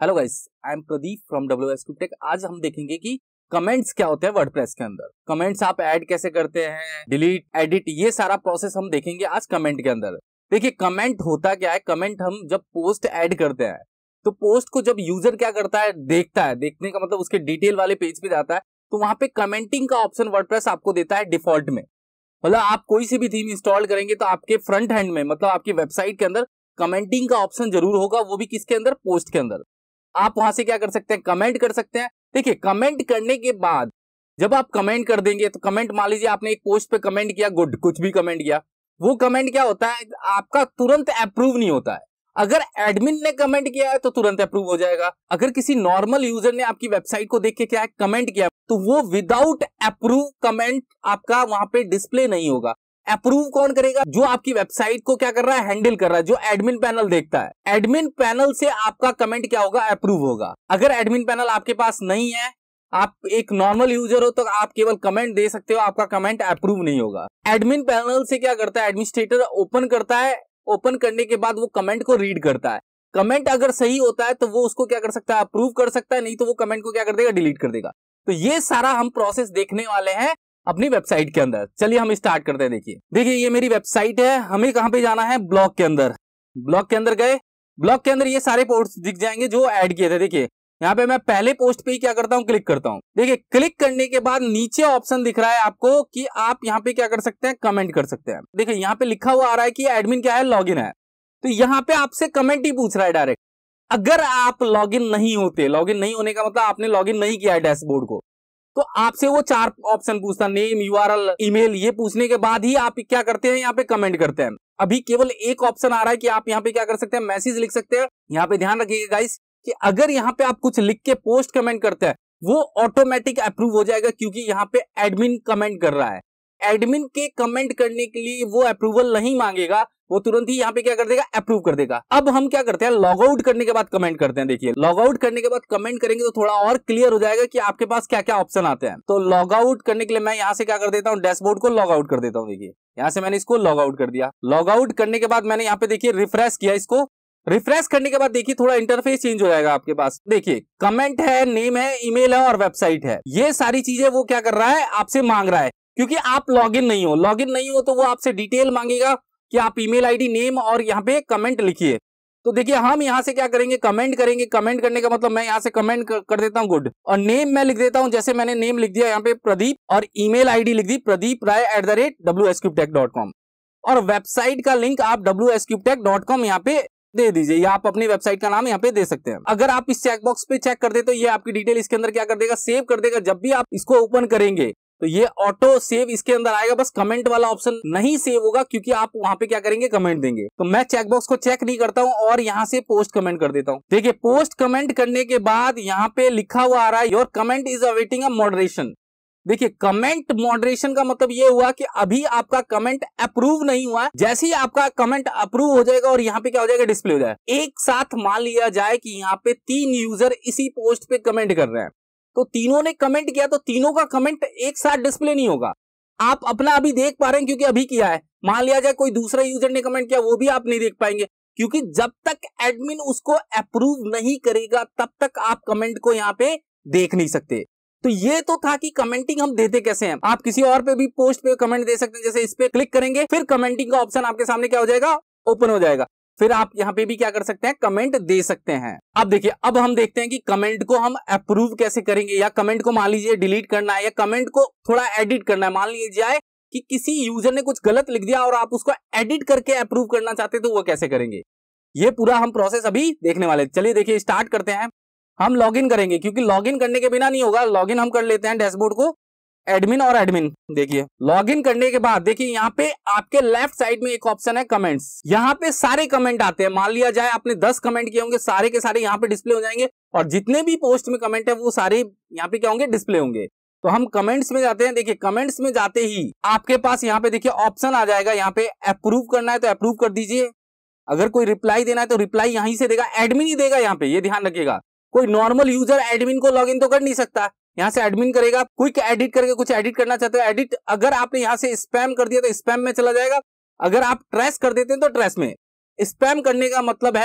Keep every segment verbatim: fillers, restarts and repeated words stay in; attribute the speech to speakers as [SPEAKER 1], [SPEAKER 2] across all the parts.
[SPEAKER 1] Hello guys, I am Pradeep from WsCube tech. आज हम देखेंगे कि कमेंट्स क्या होते हैं वर्डप्रेस के अंदर। कमेंट्स आप ऐड कैसे करते हैं, डिलीट, एडिट, ये सारा प्रोसेस हम देखेंगे आज कमेंट के अंदर। देखिए कमेंट होता क्या है, कमेंट हम जब पोस्ट ऐड करते हैं तो पोस्ट को जब यूजर क्या करता है, देखता है, देखने का मतलब उसके डिटेल वाले पेज पे जाता है तो वहां पे कमेंटिंग का ऑप्शन वर्डप्रेस आपको देता है डिफॉल्ट में। मतलब आप कोई सी भी थीम इंस्टॉल करेंगे तो आपके फ्रंट हैंड में, मतलब आपकी वेबसाइट के अंदर कमेंटिंग का ऑप्शन जरूर होगा, वो भी किसके अंदर, पोस्ट के अंदर। आप वहां से क्या कर सकते हैं, कमेंट कर सकते हैं। देखिए कमेंट करने के बाद जब आप कमेंट कर देंगे तो कमेंट, मान लीजिए आपने एक पोस्ट पे कमेंट किया, गुड, कुछ भी कमेंट किया, वो कमेंट क्या होता है, आपका तुरंत अप्रूव नहीं होता है। अगर एडमिन ने कमेंट किया है तो तुरंत अप्रूव हो जाएगा। अगर किसी नॉर्मल यूजर ने आपकी वेबसाइट को देख के क्या है, कमेंट किया, तो वो विदाउट अप्रूव कमेंट आपका वहां पे डिस्प्ले नहीं होगा। अप्रूव कौन करेगा, जो आपकी वेबसाइट को क्या कर रहा है, हैंडल कर रहा है, जो एडमिन पैनल देखता है। एडमिन पैनल से आपका कमेंट क्या होगा, अप्रूव होगा। अगर एडमिन पैनल आपके पास नहीं है, आप एक नॉर्मल यूजर हो, तो आप केवल कमेंट दे सकते हो, आपका कमेंट अप्रूव नहीं होगा। एडमिन पैनल से क्या करता है, एडमिनिस्ट्रेटर ओपन करता है, ओपन करने के बाद वो कमेंट को रीड करता है। कमेंट अगर सही होता है तो वो उसको क्या कर सकता है, अप्रूव कर सकता है, नहीं तो वो कमेंट को क्या कर देगा, डिलीट कर देगा। तो ये सारा हम प्रोसेस देखने वाले हैं अपनी वेबसाइट के अंदर। चलिए हम स्टार्ट करते हैं। देखिए देखिए ये मेरी वेबसाइट है, हमें कहां पे जाना है, ब्लॉग के अंदर। ब्लॉग के अंदर गए, ब्लॉग के अंदर ये सारे पोस्ट दिख जाएंगे जो ऐड किए थे। देखिए यहाँ पे मैं पहले पोस्ट पे ही क्या करता हूँ, क्लिक करता हूँ। देखिए क्लिक करने के बाद नीचे ऑप्शन दिख रहा है आपको कि आप यहाँ पे क्या कर सकते हैं, कमेंट कर सकते हैं। देखिए यहाँ पे लिखा हुआ आ रहा है कि एडमिन क्या है, लॉगिन है, तो यहाँ पे आपसे कमेंट ही पूछ रहा है डायरेक्ट। अगर आप लॉगिन नहीं होते, लॉगिन नहीं होने का मतलब आपने लॉगिन नहीं किया है डैशबोर्ड को, तो आपसे वो चार ऑप्शन पूछता, नेम, यूआरएल, ईमेल, ये पूछने के बाद ही आप क्या करते हैं, यहाँ पे कमेंट करते हैं। अभी केवल एक ऑप्शन आ रहा है कि आप यहाँ पे क्या कर सकते हैं, मैसेज लिख सकते हैं। यहाँ पे ध्यान रखिएगा गाइस कि अगर यहाँ पे आप कुछ लिख के पोस्ट कमेंट करते हैं, वो ऑटोमेटिक अप्रूव हो जाएगा, क्योंकि यहाँ पे एडमिन कमेंट कर रहा है। एडमिन के कमेंट करने के लिए वो अप्रूवल नहीं मांगेगा, वो तुरंत ही यहाँ पे क्या कर देगा, अप्रूव कर देगा। अब हम क्या करते हैं, लॉग आउट करने के बाद कमेंट करते हैं। देखिए लॉग आउट करने के बाद कमेंट करेंगे तो थोड़ा और क्लियर हो जाएगा कि आपके पास क्या क्या ऑप्शन आते हैं। तो लॉग आउट करने के लिए मैं यहाँ से क्या कर देता हूँ, डैशबोर्ड को लॉग आउट कर देता हूँ। देखिए यहाँ से मैंने इसको लॉग आउट कर दिया। लॉग आउट करने के बाद मैंने यहाँ पे देखिए रिफ्रेश किया, इसको रिफ्रेश करने के बाद देखिए थोड़ा इंटरफेस चेंज हो जाएगा आपके पास। देखिए कमेंट है, नेम है, ईमेल है और वेबसाइट है, ये सारी चीजें वो क्या कर रहा है, आपसे मांग रहा है, क्योंकि आप लॉगिन नहीं हो। लॉगिन नहीं हो तो वो आपसे डिटेल मांगेगा कि आप ईमेल आईडी, नेम और यहाँ पे कमेंट लिखिए। तो देखिए हम यहाँ से क्या करेंगे, कमेंट करेंगे। कमेंट करने का मतलब मैं यहाँ से कमेंट कर देता हूँ गुड, और नेम मैं लिख देता हूँ, जैसे मैंने नेम लिख दिया यहाँ पे प्रदीप, और ईमेल आईडी लिख दी Pradeep Rai at the rate W S cube tech dot com, और वेबसाइट का लिंक आप W S cube tech dot com यहाँ पे दे दीजिए, या आप अपनी वेबसाइट का नाम यहाँ पे दे सकते हैं। अगर आप इस चेकबॉक्स पे चेक कर दे तो ये आपकी डिटेल इसके अंदर क्या कर देगा, सेव कर देगा। जब भी आप इसको ओपन करेंगे तो ये ऑटो सेव इसके अंदर आएगा, बस कमेंट वाला ऑप्शन नहीं सेव होगा, क्योंकि आप वहां पे क्या करेंगे, कमेंट देंगे। तो मैं चेकबॉक्स को चेक नहीं करता हूं और यहाँ से पोस्ट कमेंट कर देता हूं। देखिए पोस्ट कमेंट करने के बाद यहाँ पे लिखा हुआ आ रहा है, your comment is awaiting a moderation. देखिए कमेंट मॉडरेशन का मतलब ये हुआ कि अभी आपका कमेंट अप्रूव नहीं हुआ। जैसे ही आपका कमेंट अप्रूव हो जाएगा और यहाँ पे क्या हो जाएगा, डिस्प्ले हो जाएगा। एक साथ मान लिया जाए कि यहाँ पे तीन यूजर इसी पोस्ट पे कमेंट कर रहे हैं, तो तीनों ने कमेंट किया तो तीनों का कमेंट एक साथ डिस्प्ले नहीं होगा। आप अपना अभी देख पा रहे हैं क्योंकि अभी किया है। मान लिया जाए कोई दूसरा यूजर ने कमेंट किया, वो भी आप नहीं देख पाएंगे, क्योंकि जब तक एडमिन उसको अप्रूव नहीं करेगा तब तक आप कमेंट को यहाँ पे देख नहीं सकते। तो ये तो था कि कमेंटिंग हम देते कैसे हैं। आप किसी और पे भी पोस्ट पे कमेंट दे सकते हैं, जैसे इस पे क्लिक करेंगे, फिर कमेंटिंग का ऑप्शन आपके सामने क्या हो जाएगा, ओपन हो जाएगा। फिर आप यहाँ पे भी क्या कर सकते हैं, कमेंट दे सकते हैं। अब देखिए अब हम देखते हैं कि कमेंट को हम अप्रूव कैसे करेंगे, या कमेंट को मान लीजिए डिलीट करना है, या कमेंट को थोड़ा एडिट करना है। मान लीजिए जाए कि किसी यूजर ने कुछ गलत लिख दिया और आप उसको एडिट करके अप्रूव करना चाहते हैं, तो वो कैसे करेंगे, ये पूरा हम प्रोसेस अभी देखने वाले। चलिए देखिए स्टार्ट करते हैं। हम लॉगिन करेंगे, क्योंकि लॉगिन करने के बिना नहीं होगा। लॉगिन हम कर लेते हैं डैशबोर्ड को, एडमिन और एडमिन। देखिए लॉगिन करने के बाद देखिए यहाँ पे आपके लेफ्ट साइड में एक ऑप्शन है कमेंट्स। यहाँ पे सारे कमेंट आते हैं। मान लिया जाए आपने दस कमेंट किए होंगे, सारे के सारे यहाँ पे डिस्प्ले हो जाएंगे, और जितने भी पोस्ट में कमेंट है वो सारे यहाँ पे क्या होंगे, डिस्प्ले होंगे। तो हम कमेंट्स में जाते हैं। देखिए कमेंट्स में जाते ही आपके पास यहाँ पे देखिए ऑप्शन आ जाएगा, यहाँ पे अप्रूव करना है तो अप्रूव कर दीजिए। अगर कोई रिप्लाई देना है तो रिप्लाई यहीं से देगा, एडमिन ही देगा यहाँ पे, ये ध्यान रखिएगा। कोई नॉर्मल यूजर एडमिन को लॉगिन तो कर नहीं सकता, यहाँ से एडमिन करेगा। क्विक एडिट करके कुछ एडिट करना चाहते हो, एडिट। अगर आपने यहाँ से स्पैम कर दिया तो स्पैम में चला जाएगा। अगर आप ट्रेस कर देते हैं तो ट्रेस में। स्पैम करने का मतलब है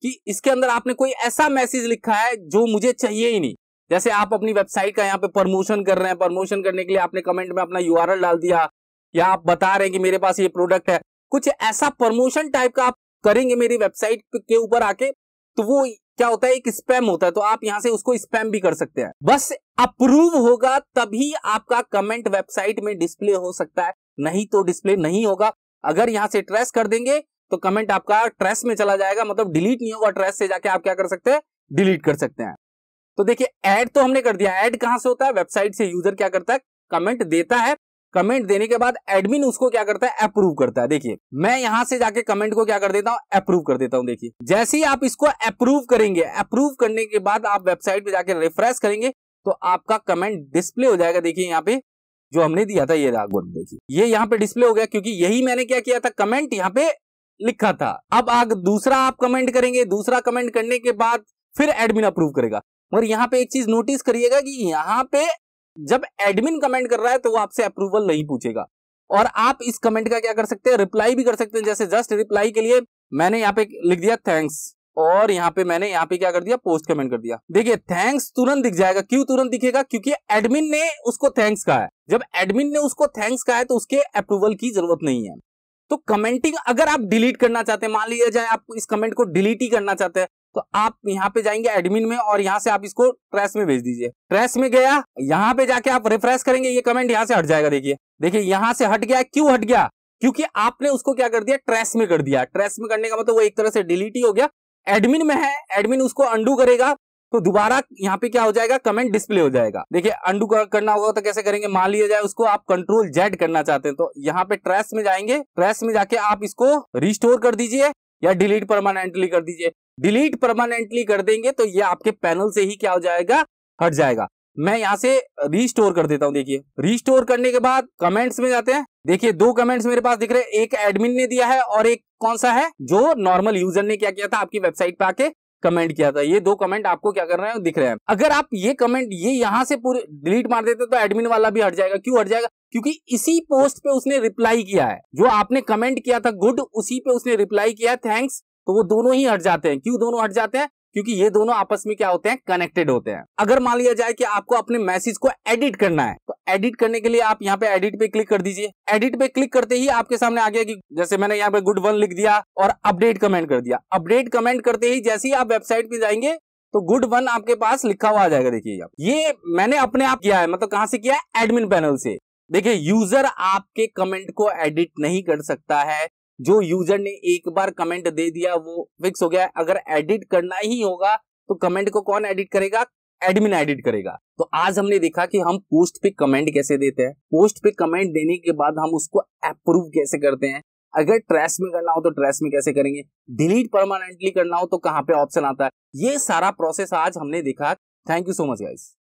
[SPEAKER 1] कि इसके अंदर आपने कोई ऐसा मैसेज लिखा है जो मुझे चाहिए ही नहीं। जैसे आप अपनी वेबसाइट का यहाँ पे प्रमोशन कर रहे हैं, प्रमोशन करने के लिए आपने कमेंट में अपना यूआरएल डाल दिया, या आप बता रहे हैं कि मेरे पास ये प्रोडक्ट है, कुछ ऐसा प्रमोशन टाइप का आप करेंगे मेरी वेबसाइट के ऊपर आके, तो वो क्या होता है, एक स्पैम होता है। तो आप यहाँ से उसको स्पैम भी कर सकते हैं। बस अप्रूव होगा तभी आपका कमेंट वेबसाइट में डिस्प्ले हो सकता है, नहीं तो डिस्प्ले नहीं होगा। अगर यहाँ से ट्रेस कर देंगे तो कमेंट आपका ट्रेस में चला जाएगा, मतलब डिलीट नहीं होगा। ट्रेस से जाके आप क्या कर सकते हैं, डिलीट कर सकते हैं। तो देखिए ऐड तो हमने कर दिया। ऐड कहां से होता है, वेबसाइट से यूजर क्या करता है, कमेंट देता है। कमेंट देने के बाद एडमिन उसको क्या करता है, अप्रूव करता है। देखिए मैं यहां से जाके कमेंट को क्या कर देता हूं, अप्रूव कर देता हूं। देखिए जैसे ही आप इसको अप्रूव करेंगे, अप्रूव करने के बाद आप वेबसाइट पे जाके रिफ्रेश करेंगे तो आपका कमेंट डिस्प्ले हो जाएगा। देखिए यहाँ पे जो हमने दिया था, ये रागवन, देखिए ये यहाँ पे डिस्प्ले हो गया, क्योंकि यही मैंने क्या किया था, कमेंट यहाँ पे लिखा था। अब आगे दूसरा आप कमेंट करेंगे, दूसरा कमेंट करने के बाद फिर एडमिन अप्रूव करेगा। मगर यहाँ पे एक चीज नोटिस करिएगा कि यहाँ पे जब एडमिन कमेंट कर रहा है तो वो आपसे अप्रूवल नहीं पूछेगा, और आप इस कमेंट का क्या कर सकते हैं, रिप्लाई भी कर सकते हैं। जैसे जस्ट रिप्लाई के लिए मैंने यहाँ पे लिख दिया थैंक्स, और यहाँ पे मैंने यहाँ पे क्या कर दिया, पोस्ट कमेंट कर दिया। देखिए थैंक्स तुरंत दिख जाएगा। क्यों तुरंत दिखेगा, क्योंकि एडमिन ने उसको थैंक्स कहा है। जब एडमिन ने उसको थैंक्स कहा है तो उसके अप्रूवल की जरूरत नहीं है। तो कमेंटिंग अगर आप डिलीट करना चाहते हैं, मान लीजिए जाए आप इस कमेंट को डिलीट ही करना चाहते हैं, तो आप यहाँ पे जाएंगे एडमिन में और यहाँ से आप इसको ट्रैश में भेज दीजिए। ट्रैश में गया, यहाँ पे जाके आप रिफ्रेश करेंगे, ये कमेंट यहाँ से हट जाएगा। देखिए देखिए यहाँ से हट गया। क्यों हट गया, क्योंकि आपने उसको क्या कर दिया, ट्रैश में कर दिया। ट्रैश में करने का मतलब वो एक तरह से डिलीट ही हो गया। एडमिन में है, एडमिन उसको अंडू करेगा तो दोबारा यहाँ पे क्या हो जाएगा, कमेंट डिस्प्ले हो जाएगा। देखिए अंडू करना होगा तो कैसे करेंगे, मान लिया जाए उसको आप कंट्रोल जेड करना चाहते हैं, तो यहाँ पे ट्रैश में जाएंगे, ट्रैश में जाके आप इसको रिस्टोर कर दीजिए या डिलीट परमानेंटली कर दीजिए। डिलीट परमानेंटली कर देंगे तो ये आपके पैनल से ही क्या हो जाएगा, हट जाएगा। मैं यहाँ से रिस्टोर कर देता हूँ। देखिए रिस्टोर करने के बाद कमेंट्स में जाते हैं। देखिए दो कमेंट्स मेरे पास दिख रहे हैं, एक एडमिन ने दिया है और एक कौन सा है, जो नॉर्मल यूजर ने क्या किया था, आपकी वेबसाइट पे आके कमेंट किया था। ये दो कमेंट आपको क्या कर रहे हैं, दिख रहे हैं। अगर आप ये कमेंट ये यहाँ से पूरे डिलीट मार देते तो एडमिन वाला भी हट जाएगा। क्यों हट जाएगा, क्योंकि इसी पोस्ट पे उसने रिप्लाई किया है, जो आपने कमेंट किया था गुड, उसी पे उसने रिप्लाई किया थैंक्स, तो वो दोनों ही हट जाते हैं। क्यों दोनों हट जाते हैं, क्योंकि ये दोनों आपस में क्या होते हैं, कनेक्टेड होते हैं। अगर मान लिया जाए कि आपको अपने मैसेज को एडिट करना है, तो एडिट करने के लिए आप यहाँ पे एडिट पे क्लिक कर दीजिए। एडिट पे क्लिक करते ही आपके सामने आ गया कि जैसे मैंने यहाँ पे गुड वन लिख दिया और अपडेट कमेंट कर दिया। अपडेट कमेंट करते ही जैसे ही आप वेबसाइट पे जाएंगे तो गुड वन आपके पास लिखा हुआ आ जाएगा। देखिए ये मैंने अपने आप किया है, मतलब कहां से किया है, एडमिन पैनल से। देखिए यूजर आपके कमेंट को एडिट नहीं कर सकता है। जो यूजर ने एक बार कमेंट दे दिया वो फिक्स हो गया। अगर एडिट करना ही होगा तो कमेंट को कौन एडिट करेगा, एडमिन एडिट करेगा। तो आज हमने देखा कि हम पोस्ट पे कमेंट कैसे देते हैं, पोस्ट पे कमेंट देने के बाद हम उसको अप्रूव कैसे करते हैं, अगर ट्रैश में करना हो तो ट्रैश में कैसे करेंगे, डिलीट परमानेंटली करना हो तो कहां पे ऑप्शन आता है, ये सारा प्रोसेस आज हमने देखा। Thank you so much guys.